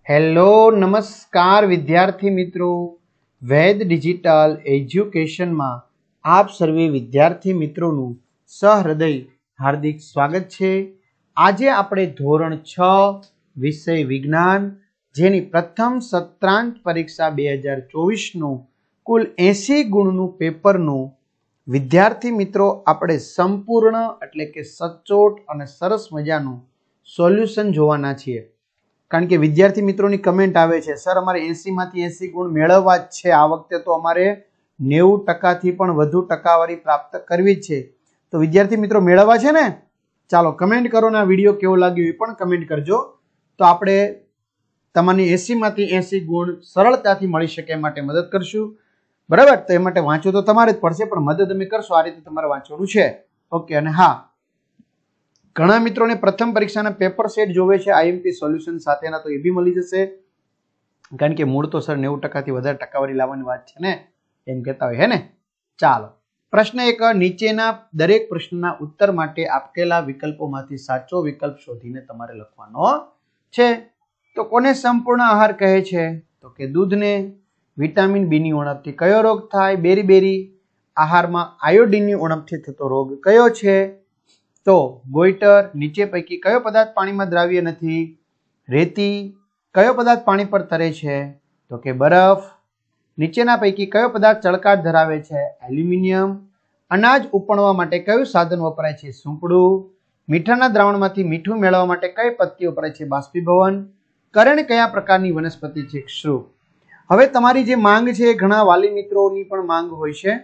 Hello નમસ્કાર વિદ્યાર્થી મિત્રો, વેદ ડિજિટલ એજ્યુકેશનમાં આપ સર્વે વિદ્યાર્થી મિત્રોનું સહૃદય હાર્દિક સ્વાગત છે। આજે આપણે ધોરણ 6 વિષય વિજ્ઞાન જેની પ્રથમ સત્રાંત પરીક્ષા 2024નું કુલ 80 ગુણનું પેપરનું વિદ્યાર્થી મિત્રો આપણે સંપૂર્ણ એટલે કે સચોટ અને સરસ મજાનું સોલ્યુશન જોવાના છીએ। કારણ કે વિદ્યાર્થી મિત્રોની કમેન્ટ આવે છે, સર અમારે 80 માંથી 80 ગુણ મેળવવા જ છે, આ વખતે તો અમારે 90% થી પણ વધુ ટકાવારી પ્રાપ્ત કરવી જ છે। તો વિદ્યાર્થી મિત્રો મેળવવા છે ને? ચાલો કમેન્ટ કરો ને આ વિડીયો કેવો લાગ્યો એ પણ કમેન્ટ કરજો, તો આપણે તમારી 80 માંથી 80 ગુણ સરળતાથી મળી શકે એ માટે મદદ કરશું, બરાબર? તો એ માટે વાંચવું તો તમારે જ પડશે, પણ મદદ અમે કરશો, આ રીતે તમારે વાંચવાનું છે। ઓકે, અને હા, ઘણા મિત્રોને પ્રથમ પરીક્ષાના પેપર સેટ જોવે છે આઈએમપી સોલ્યુશન સાથેના, તો એ બી મળી જશે, કારણ કે મૂળ તો સર 90% થી વધારે ટકાવારી લાવવાની વાત છે ને, એમ કહેતા હોય, હે ને? ચાલો, પ્રશ્ન 1, નીચેના દરેક પ્રશ્નના ઉત્તર માટે આપેલા વિકલ્પોમાંથી સાચો વિકલ્પ શોધીને તમારે લખવાનો છે। તો કોને સંપૂર્ણ આહાર કહે છે? તો કે દૂધને। વિટામિન બી ની ઉણપથી કયો રોગ થાય? બેરી આહારમાં આયોડિનની ઉણપથી થતો રોગ કયો છે? તો ગોઈટર। નીચે પૈકી કયો પદાર્થ પાણીમાં દ્રાવ્ય નથી? રેતી। કયો પદાર્થ પાણી પર તરે છે? તો કે બરફ। નીચેના પૈકી કયો પદાર્થ ચળકાટ ધરાવે છે? એલ્યુમિનિયમ। અનાજ ઉપણવા માટે કયું સાધન વપરાય છે? સૂંપડું। મીઠાના દ્રાવણમાંથી મીઠું મેળવવા માટે કઈ પદ્ધતિ વપરાય છે? બાષ્પીભવન। કરણ કયા પ્રકારની વનસ્પતિ છે? ક્ષુપ। હવે તમારી જે માંગ છે, ઘણા વાલી મિત્રોની પણ માંગ હોય છે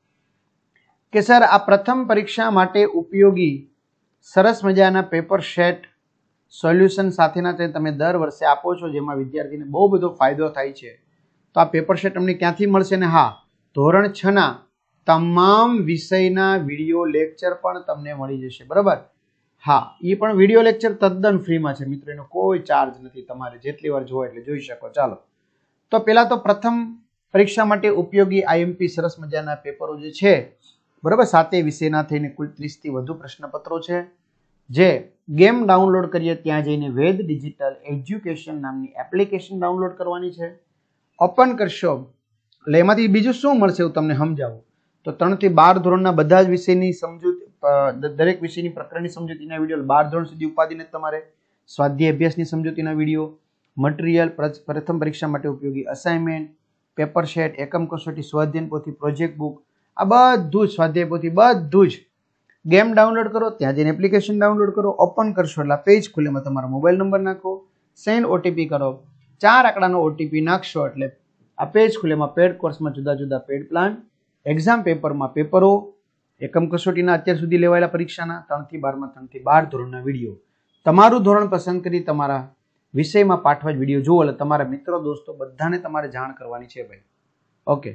કે સર આ પ્રથમ પરીક્ષા માટે ઉપયોગી સરસ મજાના પેપર સેટ સોલ્યુશન સાથેના તમે દર વર્ષે આપો છો, જેમાં વિદ્યાર્થીને બહુ બધો ફાયદો થાય છે, તો આ પેપર સેટ અમને ક્યાંથી મળશે? ને હા, ધોરણ 6ના તમામ વિષયના વિડીયો લેક્ચર પણ તમને મળી જશે, બરાબર? હા, એ પણ વિડીયો લેક્ચર તદ્દન ફ્રીમાં છે મિત્રો, એનો કોઈ ચાર્જ નથી, તમારે જેટલી વાર જોવો એટલે જોઈ શકો। ચાલો, તો પહેલા તો પ્રથમ પરીક્ષા માટે ઉપયોગી આઈએમપી સરસ મજાના પેપરો જે છે, બરાબર, 7 વિષયના થઈને કુલ 30 થી વધુ પ્રશ્નપત્રો છે, જે ગેમ ડાઉનલોડ કરીએ ત્યાં જઈને વેદ ડિજિટલ એજ્યુકેશન નામની એપ્લિકેશન ડાઉનલોડ કરવાની છે। ઓપન કરશો એટલે એમાંથી બીજું શું મળશે હું તમને સમજાવું, તો 3 થી 12 ધોરણના બધા જ વિષયની સમજૂતી, દરેક વિષયની પ્રકરણની સમજૂતીના વિડીયો, 12 ધોરણ સુધી ઉપાધિને તમારે સ્વાધ્યાય અભ્યાસની સમજૂતીના વિડીયો, મટીરિયલ, પ્રથમ પરીક્ષા માટે ઉપયોગી અસાઇનમેન્ટ, પેપર સેટ, એકમ કસોટી, સ્વાધ્યાય પોથી, પ્રોજેક્ટ બુક, આ બધું જ સ્વાધ્યાય પોથી બધું જ ગેમ ડાઉનલોડ કરો, ત્યાં જઈને એપ્લિકેશન ડાઉનલોડ કરો, ઓપન કરશો એટલે પેજ ખુલે, એમાં તમારો મોબાઈલ નંબર નાખો, સેન્ડ ઓટીપી કરો, 4 આંકડાનો ઓટીપી નાખશો એટલે આ પેજ ખુલે, એમાં પેડ કોર્સમાં જુદા જુદા પેડ પ્લાન, એક્ઝામ પેપરમાં પેપરો, એકમ કસોટીના અત્યાર સુધી લેવાયેલા પરીક્ષાના 3 થી 12માં 3 થી 12 ધોરણના વિડીયો, તમારું ધોરણ પસંદ કરી તમારા વિષયમાં પાઠવા જ વિડીયો જુઓ, એટલે તમારા મિત્રો દોસ્તો બધાને તમારે જાણ કરવાની છે ભાઈ। ઓકે,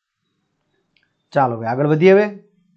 ચાલો ભાઈ આગળ વધીએ। હવે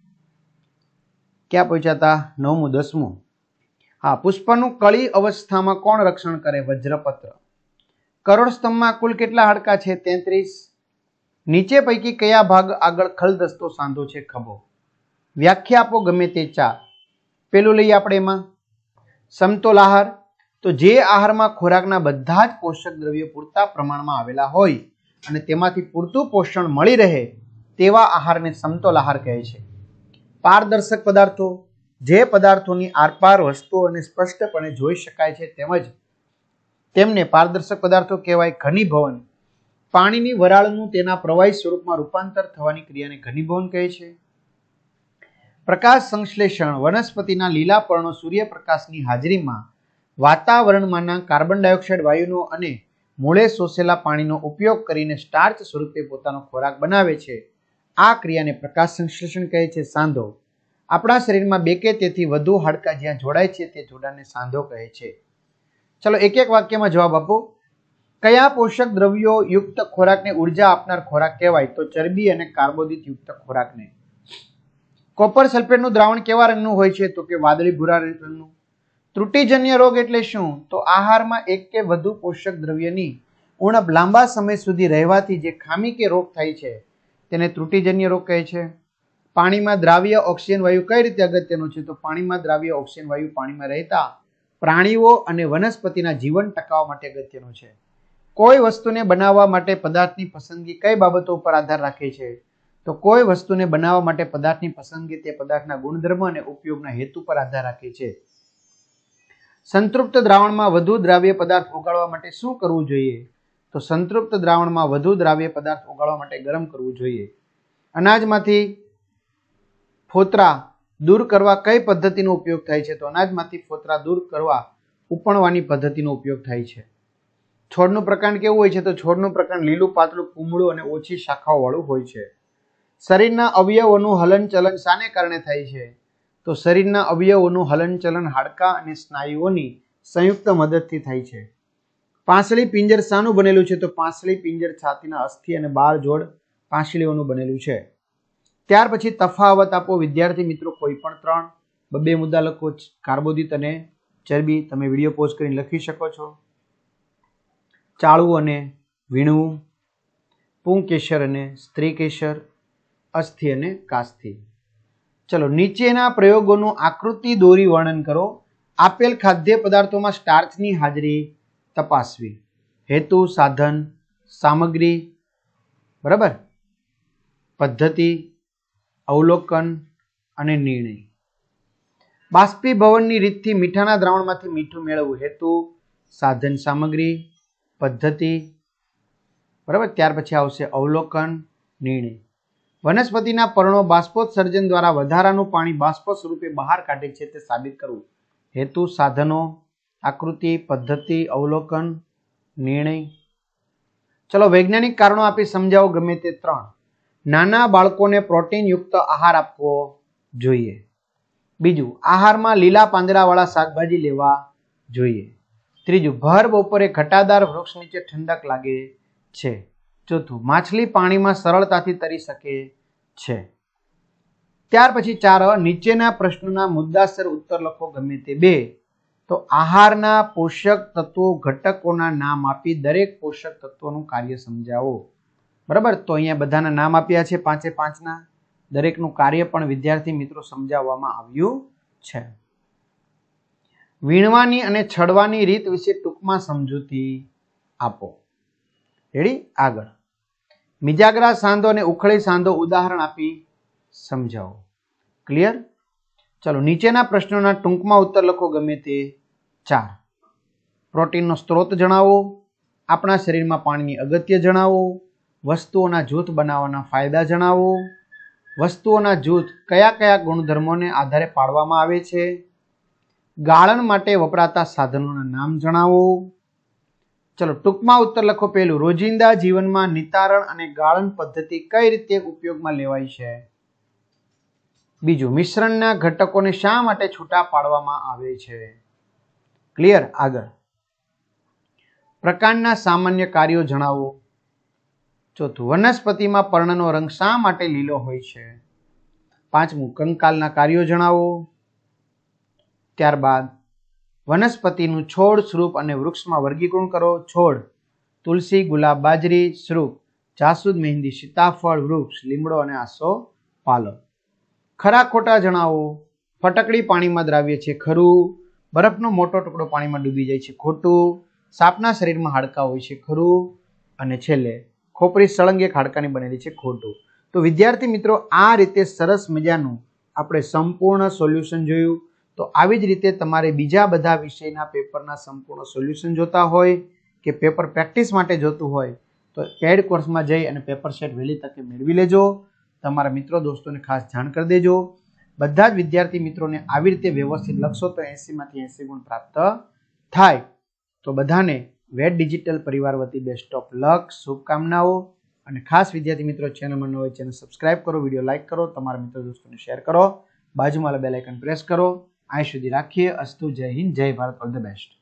ક્યાં પહોંચ્યા હતા? 9મું 10મું। હા, પુષ્પનું કળી અવસ્થામાં કોણ રક્ષણ કરે? વજ્રપત્ર। કરોડ સ્તંભમાં કુલ કેટલા હાડકા છે? 33। નીચે પૈકી કયા ભાગ આગળ ખલદસ્તો સાંધો છે? ખભો। વ્યાખ્યા આપો ગમે તે 4। પેલું લઈએ આપણે એમાં સમતોલ આહાર, તો જે આહારમાં ખોરાકના બધા જ પોષક દ્રવ્યો પૂરતા પ્રમાણમાં આવેલા હોય અને તેમાંથી પૂરતું પોષણ મળી રહે તેવા આહારને સમતોલ આહાર કહે છે। પારદર્શક પદાર્થો, જે પદાર્થોની આરપાર વસ્તુઓને સ્પષ્ટપણે જોઈ શકાય છે તેમજ તેમને પારદર્શક પદાર્થો કહેવાય। ઘનીભવન, પાણીની વરાળનું તેના પ્રવાહી સ્વરૂપમાં રૂપાંતર થવાની ક્રિયાને ઘનીભવન કહે છે। પ્રકાશ સંશ્લેષણ, વનસ્પતિના લીલા પર્ણો સૂર્યપ્રકાશની હાજરીમાં વાતાવરણમાંના કાર્બન ડાયોક્સાઇડ વાયુનો અને મૂળે શોષેલા પાણીનો ઉપયોગ કરીને સ્ટાર્ચ સ્વરૂપે પોતાનો ખોરાક બનાવે છે, આ ક્રિયાને પ્રકાશ સંશ્લેષણ કહે છે। સાંધો, આપણા શરીરમાં 2 કે તેથી વધુ હાડકાં જ્યાં જોડાય છે તે જોડાણને સાંધો કહે છે। ચલો એક એક વાક્યમાં જવાબ આપો। કયા પોષક દ્રવ્યો યુક્ત ખોરાકને ઉર્જા આપનાર ખોરાક કહેવાય? તો ચરબી અને કાર્બોદિત યુક્ત ખોરાકને। કોપર સલ્ફેટનું દ્રાવણ કેવા રંગનું હોય છે? તો કે વાદળી ભૂરા રંગનું। ત્રુટિજન્ય રોગ એટલે શું? તો આહારમાં 1 કે વધુ પોષક દ્રવ્યની ઉણપ લાંબા સમય સુધી રહેવાથી જે ખામી કે રોગ થાય છે તેને ત્રુટિજન્ય રોગ કહે છે। પાણીમાં દ્રાવ્ય ઓક્સિજન વાયુ કઈ રીતે અગત્યનો છે? તો પાણીમાં દ્રાવ્ય ઓક્સિજન વાયુ પાણીમાં રહેતા પ્રાણીઓ અને વનસ્પતિના જીવન ટકાવવા માટે અગત્યનો છે। કોઈ વસ્તુને બનાવવા માટે પદાર્થની પસંદગી કઈ બાબતો ઉપર આધાર રાખે છે? તો કોઈ વસ્તુને બનાવવા માટે પદાર્થની પસંદગી તે પદાર્થના ગુણધર્મ અને ઉપયોગના હેતુ પર આધાર રાખે છે. સંતૃપ્ત દ્રાવણમાં વધુ દ્રાવ્ય પદાર્થ ઓગાળવા માટે શું કરવું જોઈએ? તો સંતૃપ્ત દ્રાવણમાં વધુ દ્રાવ્ય પદાર્થ ઓગાળવા માટે ગરમ કરવું જોઈએ. અનાજમાંથી ફોતરા દૂર કરવા કઈ પદ્ધતિનો ઉપયોગ થાય છે? તો અનાજમાંથી ફોતરા દૂર કરવા ઉપણવાની પદ્ધતિનો ઉપયોગ થાય છે. છોડનું પ્રકાંડ કેવું હોય છે? તો છોડનું પ્રકાંડ લીલું, પાતળું, કુમળું અને ઓછી શાખાઓ વાળું હોય છે. શરીરના અવયવોનું હલનચલન શાને કારણે થાય છે? તો શરીરના અવયવોનું હલનચલન હાડકાં અને સ્નાયુઓની સંયુક્ત મદદથી થાય છે. પાંસળી પિંજર શાનું બનેલું છે? તો પાંસળી પિંજર છાતીના અસ્થિ અને 12 જોડ પાંસળીઓનું બનેલું છે. ત્યાર પછી તફાવત આપો વિદ્યાર્થી મિત્રો, કોઈ પણ 3 2 મુદ્દા લખો. કાર્બોદિત અને ચરબી તમે વિડીયો પોઝ કરીને લખી શકો છો. ચાળવું અને વીણવું, પુંકેસર અને સ્ત્રીકેસર, અસ્થિ અને કાસ્થિ. ચલો, નીચેના પ્રયોગોનું આકૃતિ દોરી વર્ણન કરો. આપેલ ખાદ્ય પદાર્થોમાં સ્ટાર્ચની હાજરી તપાસવી. હેતુ, સાધન, સામગ્રી, બરાબર, પદ્ધતિ, અવલોકન અને નિર્ણય. બાષ્પીભવનની રીતથી મીઠાના દ્રાવણમાંથી મીઠું મેળવવું. હેતુ, સાધન, સામગ્રી, પદ્ધતિ, બરાબર. ત્યાર પછી આવશે અવલોકન, નિર્ણય. વનસ્પતિના પર્ણો બાષ્પોત્સર્જન દ્વારા વધારાનું પાણી બાષ્પ સ્વરૂપે બહાર કાઢે છે તે સાબિત કરવું. હેતુ, સાધનો, આકૃતિ, પદ્ધતિ, અવલોકન, નિર્ણય. ચલો, વૈજ્ઞાનિક કારણો આપી સમજાવો ગમે તે 3. નાના બાળકોને પ્રોટીનયુક્ત આહાર આપવો જોઈએ. બીજું, આહારમાં લીલા પાંદડાવાળા શાકભાજી લેવા જોઈએ. ત્રીજું, ભર બપોરે ઘટાદાર વૃક્ષ નીચે ઠંડક લાગે છે. ચોથું, માછલી પાણીમાં સરળતાથી તરી શકે છે. ત્યાર પછી 4, નીચેના પ્રશ્નોના મુદ્દાસર ઉત્તર લખો ગમે તે 2. તો આહારના પોષક તત્વો ઘટકોના નામ આપી દરેક પોષક તત્વોનું કાર્ય સમજાવો. બરાબર, તો અહીંયા બધાના નામ આપ્યા છે 5 ના. દરેકનું કાર્ય પણ વિદ્યાર્થી મિત્રો સમજાવવામાં આવ્યું છે. વીણવાની અને છડવાની રીત વિશે ટૂંકમાં સમજૂતી આપો. રેડી? આગળ. મિજાગરા સાંધો અને ઉખળી સાંધો ઉદાહરણ આપી સમજાવો. ક્લિયર? ચલો, નીચેના પ્રશ્નોના ટૂંકમાં ઉત્તર લખો ગમે તે 4. પ્રોટીનનો સ્ત્રોત જણાવો. આપણા શરીરમાં પાણીની અગત્ય જણાવો. વસ્તુઓના જૂથ બનાવવાના ફાયદા જણાવો. વસ્તુઓના જૂથ કયા કયા ગુણધર્મોને આધારે પાડવામાં આવે છે. ગાળણ માટે વપરાતા સાધનોના નામ જણાવો. ચલો, ટૂંકમાં ઉત્તર લખો. પહેલું, રોજિંદા જીવનમાં નિતારણ અને ગાળણ પદ્ધતિ કઈ રીતે ઉપયોગમાં લેવાય છે. બીજું, મિશ્રણના ઘટકોને શા માટે છૂટા પાડવામાં આવે છે. ક્લિયર? આગળ. પ્રકાંડના સામાન્ય કાર્યો જણાવો. ચોથું, વનસ્પતિમાં પર્ણનો રંગ શા માટે લીલો હોય છે. 5મું, કંકાલના કાર્યો જણાવો. ત્યારબાદ વનસ્પતિનું છોડ, સ્વરૂપ અને વૃક્ષમાં વર્ગીકરણ કરો. છોડ, તુલસી, ગુલાબ, બાજરી. સ્વરૂપ, જાસૂદ, મહેંદી, સીતાફળ. વૃક્ષ, લીમડો અને આસો પાલવ. ખરા ખોટા જણાવો. ફટકડી પાણીમાં દ્રાવ્ય છે. ખરું. બરફનો મોટો ટુકડો પાણીમાં ડૂબી જાય છે. ખોટું. સાપના શરીરમાં હાડકાં હોય છે. ખરું. અને છેલ્લે, ખોપરી સળંગ એક હાડકાની બનેલી છે. ખોટું. તો વિદ્યાર્થી મિત્રો, આ રીતે સરસ મજાનું આપણે સંપૂર્ણ સોલ્યુશન જોયું. તો આવી જ રીતે તમારે બીજા બધા વિષયના પેપરના સંપૂર્ણ સોલ્યુશન જોતા હોય કે પેપર પ્રેક્ટિસ માટે જોતું હોય તો પેડ કોર્સમાં જઈ અને પેપર સેટ વહેલી તકે મેળવી લેજો. તમારા મિત્રો દોસ્તોને ખાસ જાણ કરી દેજો. બધા જ વિદ્યાર્થી મિત્રોને આવી રીતે વ્યવસ્થિત લખશો તો 80માંથી 80 ગુણ પ્રાપ્ત થાય. તો બધાને વેદ ડિજિટલ પરિવાર વતી બેસ્ટ ઓફ લક, શુભકામનાઓ. અને ખાસ વિદ્યાર્થી મિત્રો, ચેનલમાં ન હોય ચેનલ સબસ્ક્રાઇબ કરો, વિડીયો લાઇક કરો, તમારા મિત્રો દોસ્તોને શેર કરો, બાજુમાં બેલ આઇકન પ્રેસ કરો. અહીં સુધી રાખીએ. અસ્તુ. જય હિન્દ, જય ભારત. All the best.